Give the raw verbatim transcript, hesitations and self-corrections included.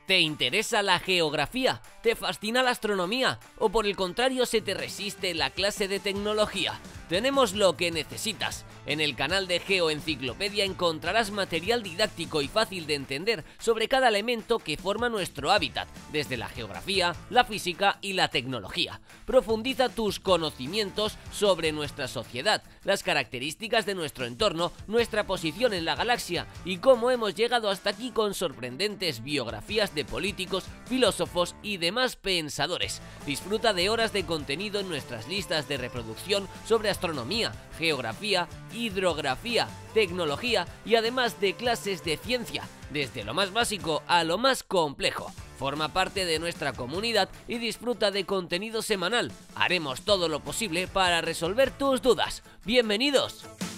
¿Te interesa la geografía? ¿Te fascina la astronomía? ¿O por el contrario se te resiste la clase de tecnología? Tenemos lo que necesitas. En el canal de GeoEnciclopedia encontrarás material didáctico y fácil de entender sobre cada elemento que forma nuestro hábitat, desde la geografía, la física y la tecnología. Profundiza tus conocimientos sobre nuestra sociedad, las características de nuestro entorno, nuestra posición en la galaxia y cómo hemos llegado hasta aquí con sorprendentes biografías de políticos, filósofos y demás pensadores. Disfruta de horas de contenido en nuestras listas de reproducción sobre astronomía, geografía, hidrografía, tecnología y además de clases de ciencia, desde lo más básico a lo más complejo. Forma parte de nuestra comunidad y disfruta de contenido semanal. Haremos todo lo posible para resolver tus dudas. ¡Bienvenidos!